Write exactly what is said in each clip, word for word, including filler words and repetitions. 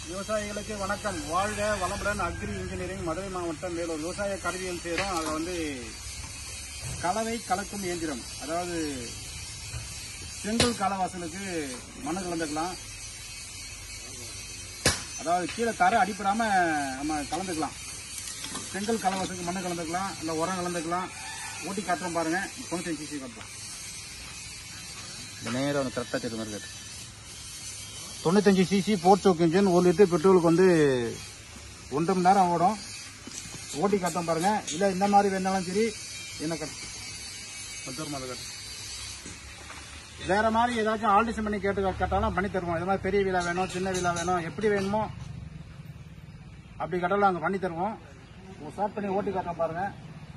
விவசாயிகளுக்கு வணக்கம். வாழ்க வளமுடன். அக்ரி இன்ஜினியரிங், மதுரை மாவட்டம் வேலூர். விவசாய கருவிகள் செய்கிறோம். அதில் வந்து கலவை கலக்கும் இயந்திரம், அதாவது செங்கல் காலவாசலுக்கு மண்ணு கலந்துக்கலாம். அதாவது கீழே தர அடிப்படாமல் நம்ம கலந்துக்கலாம். செங்கல் காலவாசலுக்கு மண்ணு கலந்துக்கலாம், இல்லை உரம் கலந்துக்கலாம். ஓட்டி காட்டுறோம் பாருங்கள். தொண்ணூத்தஞ்சு சிசி காட்டலாம். இந்த நேரம் வந்து கரெக்டாக தெரியுற மாதிரி கேட்டு தொண்ணூத்தஞ்சு சிசி போர் சோக் இன்ஜின், ஒரு லிட்டர் பெட்ரோலுக்கு வந்து ஒன்றரை மணி நேரம் ஓடும். ஓட்டி காட்டும் பாருங்க. இல்லை இந்த மாதிரி வேணாலும் சரி, என்ன கட்டு மற்றொரு மாதிரி கட்டு வேற மாதிரி ஏதாச்சும் ஆல்ட்ரேஷன் பண்ணி கேட்டு கேட்டாலும் பண்ணி தருவோம். இது மாதிரி பெரிய விழா வேணும், சின்ன விழா வேணும், எப்படி வேணுமோ அப்படி கேட்டாலும் அங்கே பண்ணி தருவோம். ஸ்டார்ட் பண்ணி ஓட்டி காட்டும் பாருங்க.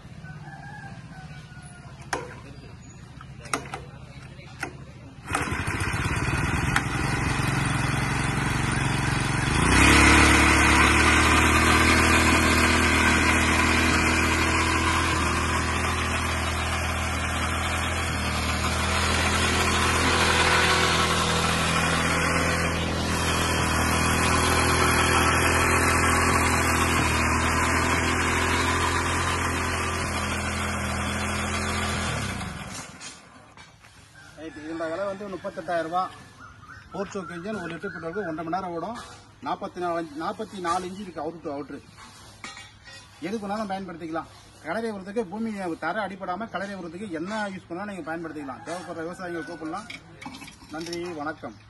இந்த விலை வந்து முப்பத்தெட்டாயிரம் ரூபா. போர் சோக் இன்ஜின், ஒரு லிட்டர் பெட்ரோலுக்கு ஒன்றரை மணி நேரம் ஓடும். நாற்பத்தி நாலு நாற்பத்தி நாலு இன்ச்சு இருக்கு அவுட் டு அவுட்ரு. எதுக்கு வேணாலும் பயன்படுத்திக்கலாம். கலரை உரத்துக்கு, பூமி தர அடிப்படாமல் கலரை உரத்துக்கு என்ன யூஸ் பண்ணாலும் நீங்கள் பயன்படுத்திக்கலாம். தேவைப்படுற விவசாயிகள் கூப்பிடலாம். நன்றி, வணக்கம்.